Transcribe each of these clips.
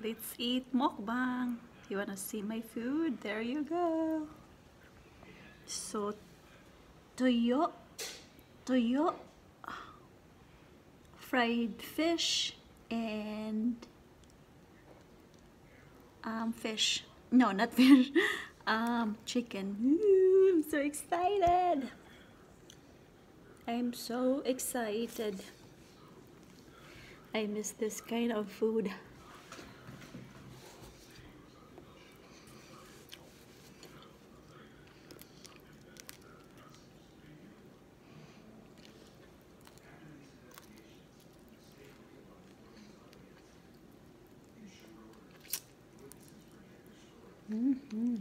Let's eat mukbang. You wanna see my food? There you go. So, tuyo, tuyo, fried fish, and fish. No, not fish. Chicken. Ooh, I'm so excited. I'm so excited. I miss this kind of food. Mm-hmm.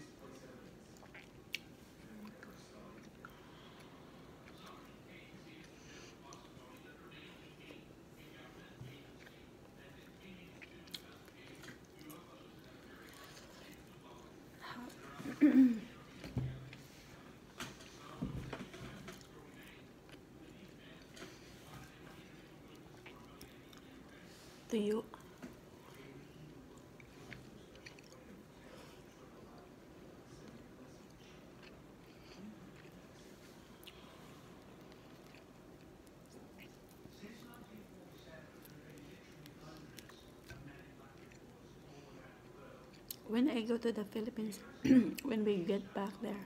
Tuyo. When I go to the Philippines, when we get back there,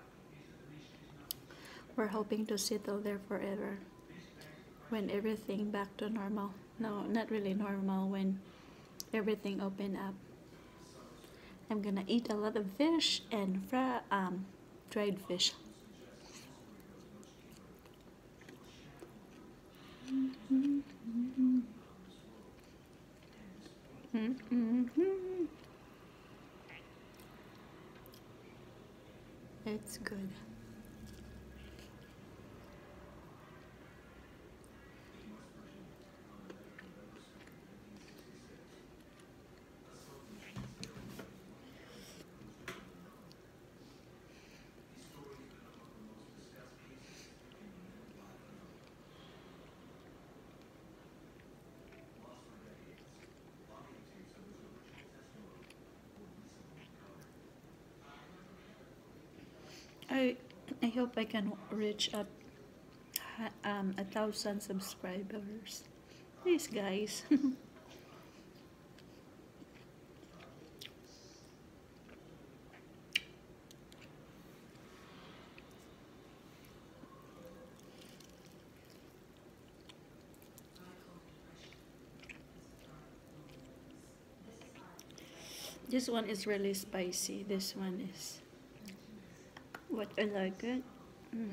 we're hoping to settle there forever. When everything back to normal. No, not really normal. When everything open up, I'm gonna eat a lot of fish and dried fish. It's good. I I hope I can reach up 1,000 subscribers. Please, guys. This one is really spicy. This one is what I like it. Mm.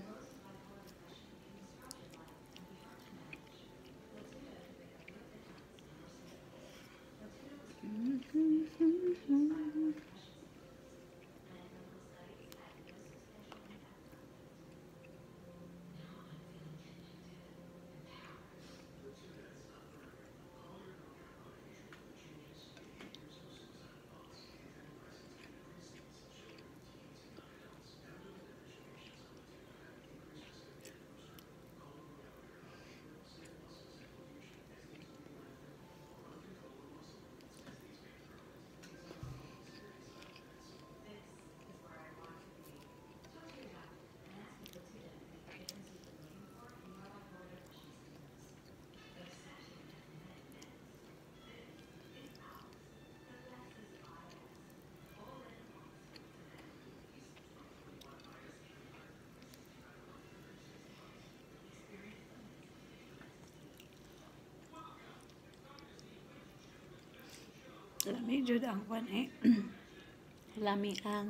Lami jud ang kwan eh. Lami ang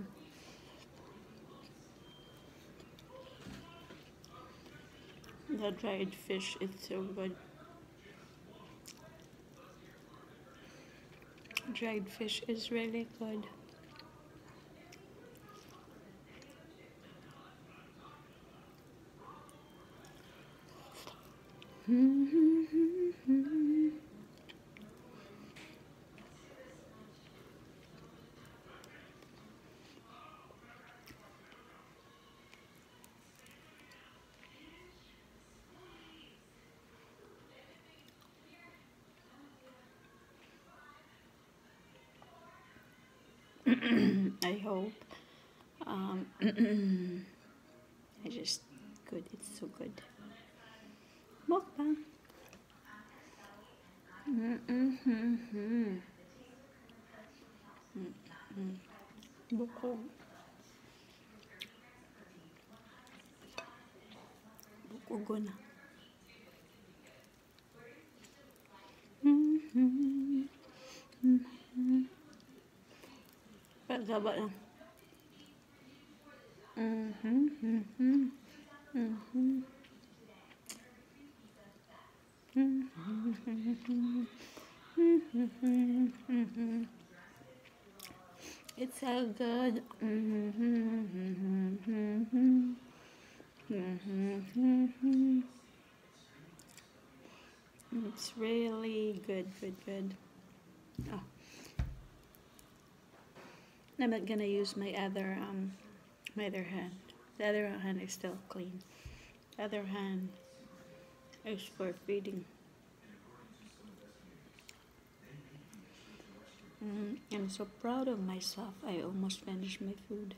the dried fish. It's so good. Dried fish is really good. I hope. I just good. It's so good. Mukbang. Bukog. Bukogo na. Pagaba lang. It's so good. It's really good, good. Oh. I'm not gonna use my other hand. The other hand is still clean. The other hand is for feeding. I'm so proud of myself. I almost finished my food.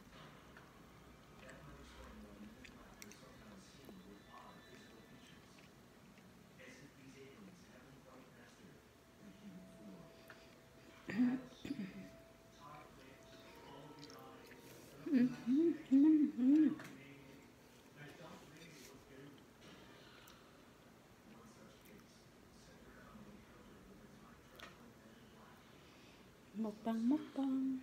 Mukbang, mukbang.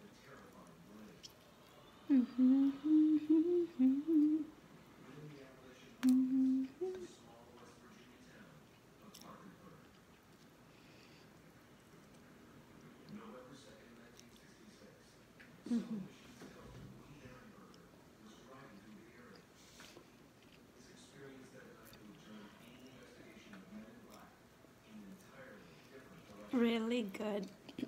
Really good.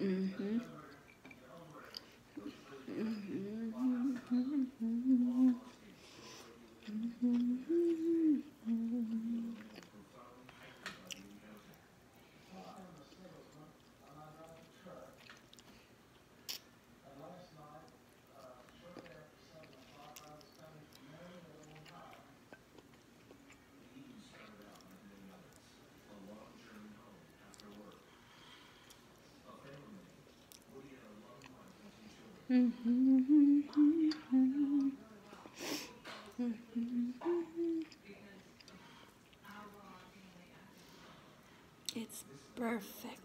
It's perfect.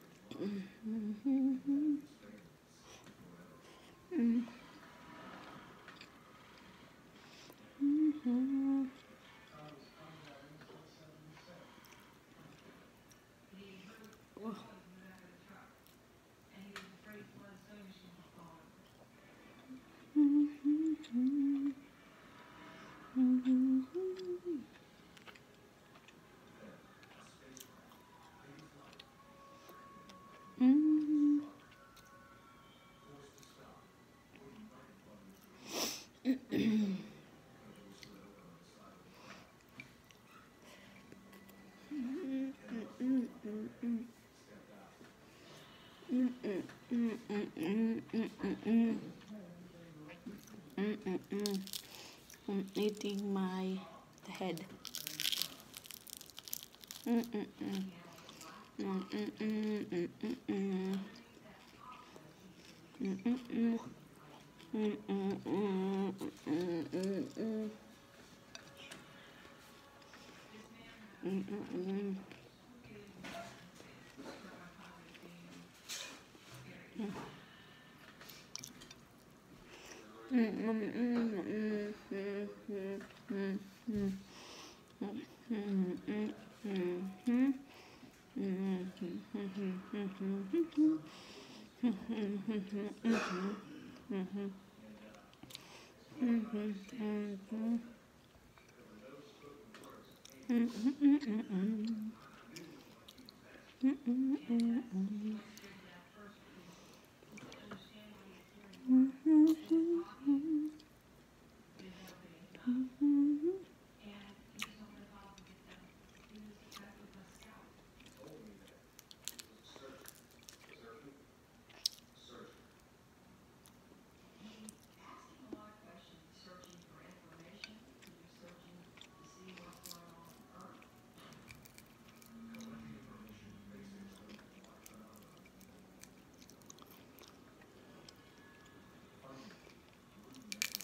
I'm eating my head.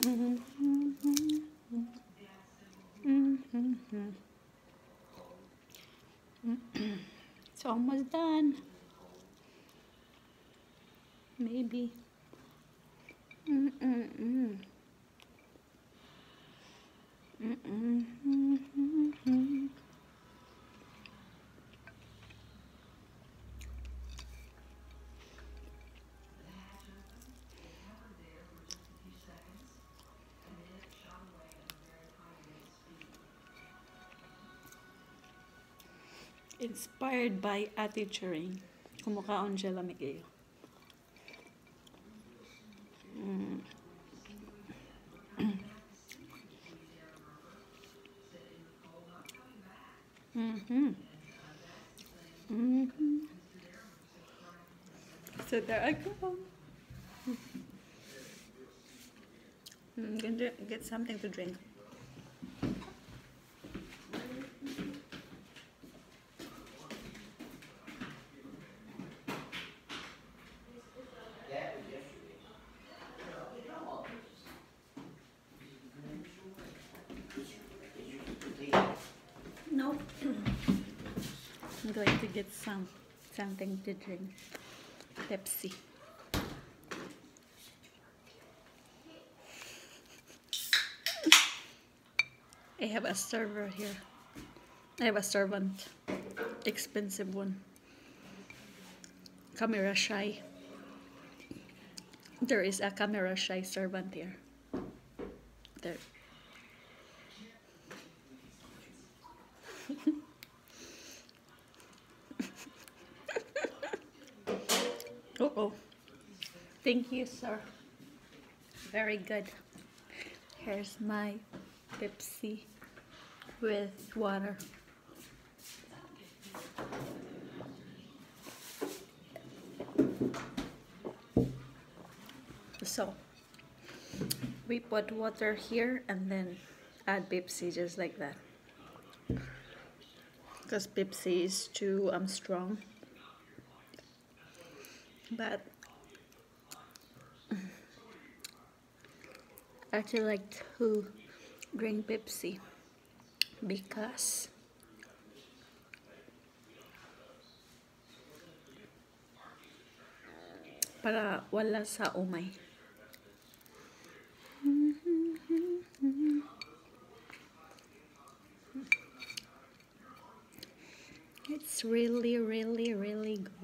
It's almost done. Maybe. Inspired by Ate Charing. Kumukaon siya lami kayo. So there I go. I'm gonna get something to drink. No. I'm going to get something to drink. Pepsi. I have a server here. I have a servant. Expensive one. Camera shy. There is a camera shy servant here. There. Oh. Thank you, sir. Very good. Here's my Pepsi with water. So we put water here and then add Pepsi just like that, because Pepsi is too strong. But I actually like to drink Pepsi because para wala sa umay. It's really, really, really good.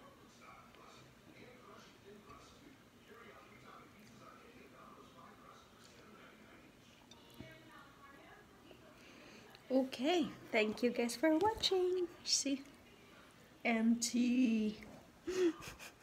Okay, thank you guys for watching. See, empty.